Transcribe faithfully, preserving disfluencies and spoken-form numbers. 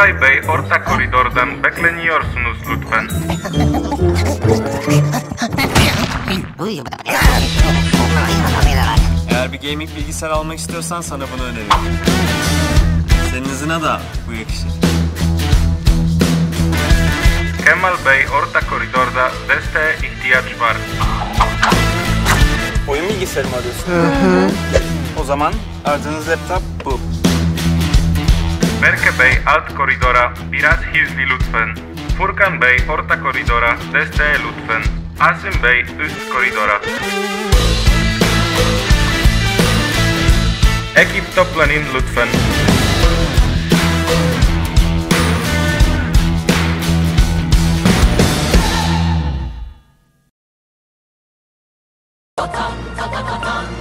Koray Bey orta koridordan bekleniyorsunuz lütfen. Eğer bir gaming bilgisayar almak istiyorsan sana bunu öneriyorum. Senin hızına da bu yakışır. Kemal Bey orta koridorda desteğe ihtiyaç var. Oyun bilgisayarı mı arıyorsun? Hı hı. O zaman aradığınız laptop bu. Berke Bey alt koridora biraz hızlı lütfen. Furkan Bey orta koridora desteğe lütfen. Asim Bey üst koridora. Ekip toplanın lütfen. Ta ta ta ta ta.